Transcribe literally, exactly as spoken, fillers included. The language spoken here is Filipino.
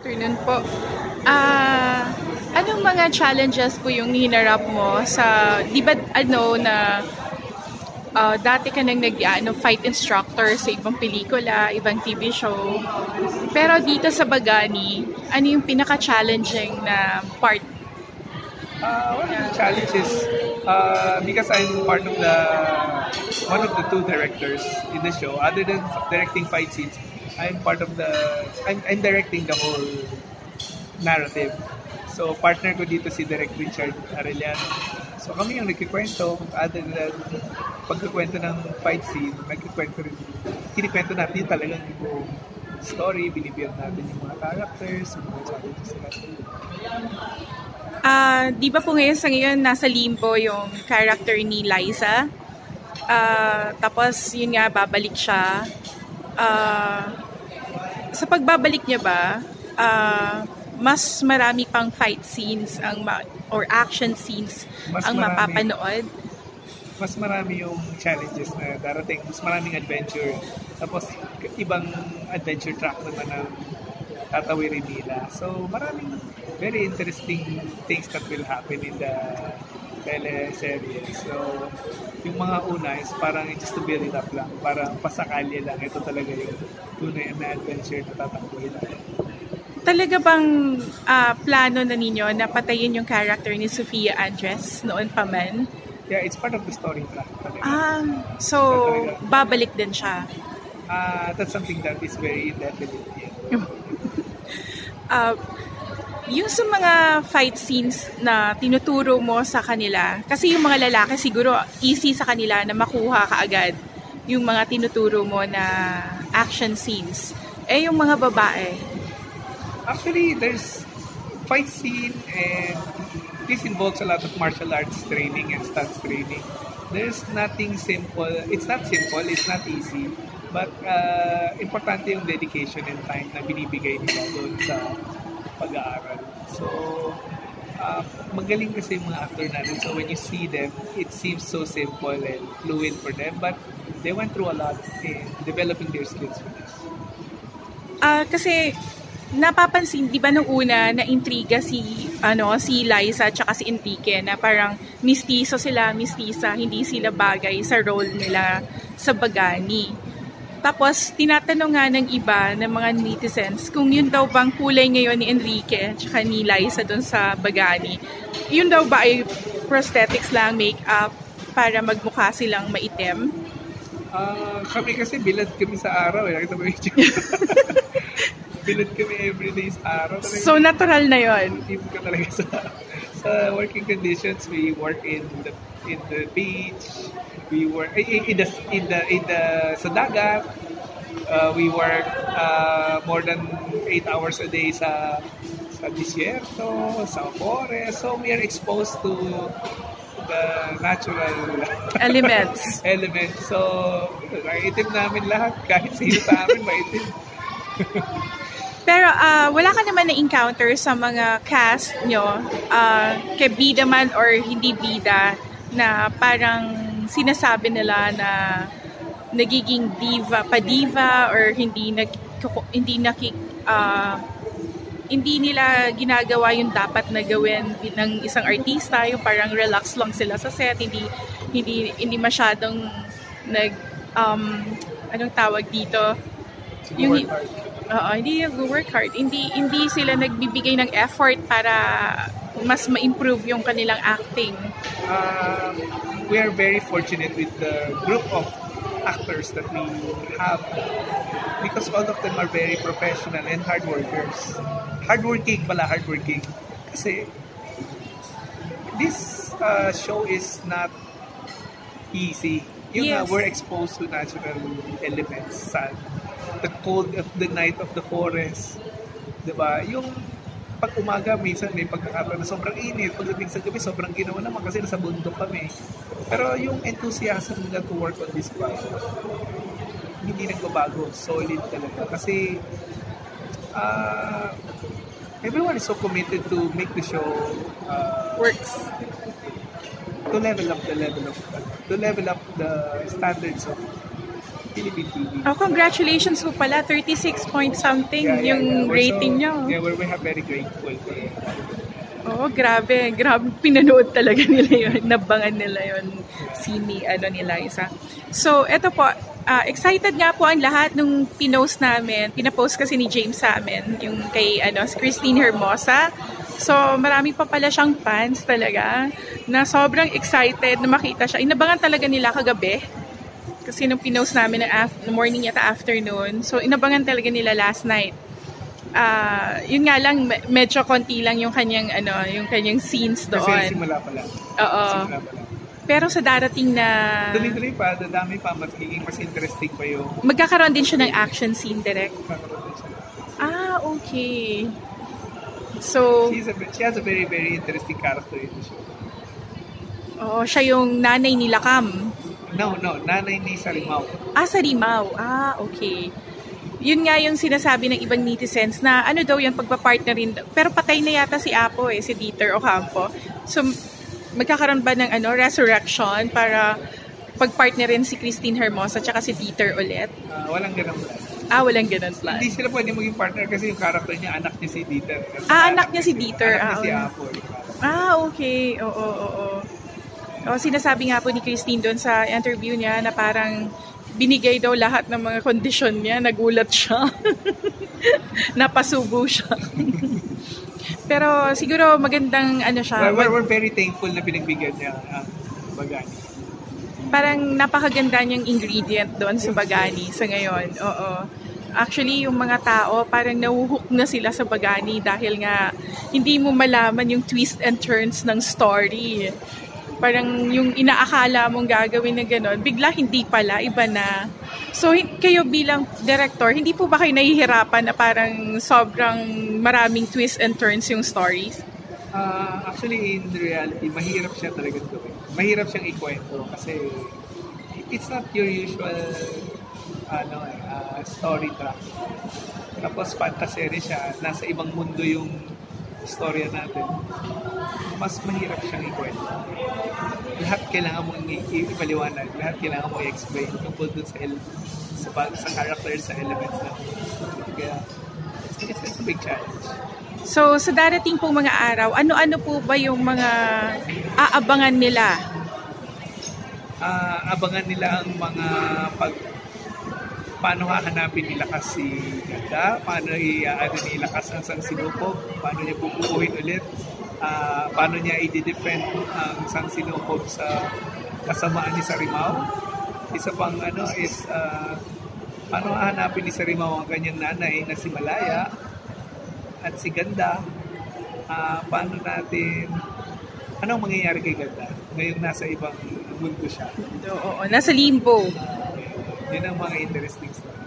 Afternoon po. Ah, anong mga challenges po yung hinarap mo sa, di ba ano na ah, dati ka nang nag ano, fight instructor sa ibang pelikula, ibang T V show. Pero dito sa Bagani, ano yung pinaka-challenging na part? Uh, one of the challenges, uh, because I'm part of the one of the two directors in the show. Other than directing fight scenes, I'm part of the I'm, I'm directing the whole narrative. So partner ko dito si Direk Richard Arellano. So kami yung nagkikwento. Other than pagkikwento ng fight scene, nagkikwento rin. Kinikwento natin talagang yung story, binibigyan natin yung mga characters, yung mga challenges natin. Ah, di ba po ngayon sa ngayon nasa limbo yung character ni Liza? Ah, tapos yun nga babalik siya. Ah, sa pagbabalik niya ba, ah, mas marami pang fight scenes ang ma- or action scenes Mas ang marami. mapapanood? Mas marami yung challenges na darating. Mas maraming adventure. Tapos, ibang adventure track naman ang tatawirin nila. So, maraming very interesting things that will happen in the teleserye. So, yung mga una is parang just to build it up lang. Parang pasakali lang. Ito talaga yung tunay na adventure na tatakbuhin natin. Talaga bang ah, plano na ninyo na patayin yung character ni Sofia Andres noon pa man? Yeah, it's part of the story track. Talaga. Ah, so babalik din siya. Uh, that's something that is very indefinite. Yeah. Uh, yung sa mga fight scenes na tinuturo mo sa kanila, kasi yung mga lalaki siguro easy sa kanila na makuha kaagad yung mga tinuturo mo na action scenes. Eh yung mga babae, Actually, there's fight scene and this involves a lot of martial arts training and stunts training. There's nothing simple. It's not simple. It's not easy. But uh, importante yung dedication and time na binibigay nila doon sa pag-aaral. So, uh, magaling kasi yung mga actor natin. So when you see them, it seems so simple and fluid for them. But they went through a lot in developing their skills for this. ah kasi napapansin, di ba nung una na intriga si ano si Liza at saka si Enrique na parang mistiso sila, mistisa, hindi sila bagay sa role nila sa Bagani. Tapos tinatanong nga ng iba ng mga netizens kung yun daw bang kulay ngayon ni Enrique at saka ni Liza doon sa Bagani. Yun daw ba ay prosthetics lang, make-up para magmukha silang maitim? Uh, kami kasi bilad kami sa araw. Eh. Nakita mo yung bilad kami everyday sa araw. Talaga, So natural na yon. Team ka talaga sa, sa working conditions. We work in the in the beach. We work in, in the in the in the sa dagat. Uh, we work uh, more than eight hours a day sa sa disyerto, sa forest. So we are exposed to the natural Elements. elements. So, maitim namin lahat. Kahit sino sa amin, maitim. Pero ah, wala ka naman na-encounter sa mga cast nyo, ah, kay bida man or hindi bida, na parang sinasabi nila na nagiging diva, pa-diva or hindi nag hindi nakik ah, hindi nila ginagawa yung dapat na gawin ng isang artista, yung parang relax lang sila sa set, hindi hindi hindi masyadong nag um anong tawag dito? Yung Oo, hindi nag-work hard. Hindi hindi sila nagbibigay ng effort para mas ma-improve yung kanilang acting. Um, we are very fortunate with the group of actors that we have because all of them are very professional and hard workers. Hardworking pala, hardworking. Kasi this uh, show is not easy. Yung Yes. uh, we're exposed to natural elements, sun, the cold of the night of the forest. Diba? Yung pag umaga, minsan may pagkakataon na sobrang init. Pagdating sa gabi, sobrang ginawa naman kasi nasa bundok kami. Pero yung enthusiasm nila to work on this project, hindi nagbabago. Solid talaga. Kasi uh, everyone is so committed to make the show uh, Works. to level up the level of to level up the standards of Philippine T V. Oh, congratulations po pala. thirty-six point something Yeah, yeah, yung yeah. We're rating so, nyo. Yeah, we're, we're very grateful for it. Oo, grabe. Grabe. Pinanood talaga nila yun. Nabangan nila yun. Sini, ano nila, isa. So, eto po. Uh, excited nga po ang lahat nung pinost namin. Pinapost kasi ni James sa amin. Yung kay ano, Christine Hermosa. So, marami pa pala siyang fans talaga na sobrang excited na makita siya. Inabangan talaga nila kagabi. Kasi nung pinost namin na af- morning yata afternoon. So, inabangan talaga nila last night. Uh, yun nga lang, medyo konti lang yung kanyang, ano, yung kanyang scenes doon. Kasi simula pa lang. Oo. Simula pa lang. Pero sa darating na... Tuloy-tuloy pa, dadami pa, mas magiging mas interesting pa yung... Magkakaroon din siya ng action scene direct? Magkakaroon din siya. Ah, okay. So... She's a, she has a very, very interesting character in the show. Oo, siya yung nanay ni Lakam. No, no, nanay ni Sarimao. Ah, Sarimao. Ah, okay. Yun nga yung sinasabi ng ibang netizens na ano daw yung pagpapartner rin. Pero patay na yata si Apo eh, si Dieter Ocampo. So, magkakaroon ba ng ano, resurrection para pagpartnerin si Christine Hermosa at si Dieter ulit? Uh, walang ganun plan. Ah, walang ganun plan. Hindi sila pwede maging partner kasi yung character niya, anak niya si Dieter. Kasi ah, anak niya si Dieter. Anak ah, niya si okay. Apo. Ah, okay. Oo, oo, oo. O, sinasabi nga po ni Christine doon sa interview niya na parang binigay daw lahat ng mga kondisyon niya. Nagulat siya. Napasubo siya. Pero siguro magandang ano siya. We're, we're very thankful na pinagbigyan niya ang uh, Bagani. Parang napakaganda niyang ingredient doon sa Bagani sa ngayon. Oo. Actually, yung mga tao parang nahuhook na sila sa Bagani dahil nga hindi mo malaman yung twist and turns ng story. Parang yung inaakala mong gagawin na gano'n, bigla hindi pala, iba na. So, kayo bilang director, hindi po ba kayo nahihirapan na parang sobrang maraming twists and turns yung stories? Uh, actually, in reality, mahirap siya talaga gawin. Mahirap siyang ikwento kasi it's not your usual ano, uh, story track. Tapos fantasy siya, nasa ibang mundo yung storya natin. Mas mahirap siyang ikwento. Lahat kailangan mong ipaliwanag, lahat kailangan mong i-explain tungkol dun sa, ele- sa, sa characters, sa elements na. Kaya, it's, it's a big challenge. So, sa darating pong mga araw, ano-ano po ba yung mga aabangan nila? Uh, abangan nila ang mga pag paano hahanapin nila kasi Ganda, paano i-ano nilakas ang San Sinukob, paano niya bubuuhin ulit, uh, paano niya i-defend ang San Sinukob sa kasamaan ni Sarimao. Isa pang ano is uh, paano hahanapin ni Sarimao ang kanyang nanay na si Malaya at si Ganda. Uh, paano natin anong mangyayari kay Ganda ngayong nasa ibang mundo siya? Oo, nasa limbo. Yun ang mga interesting stuff.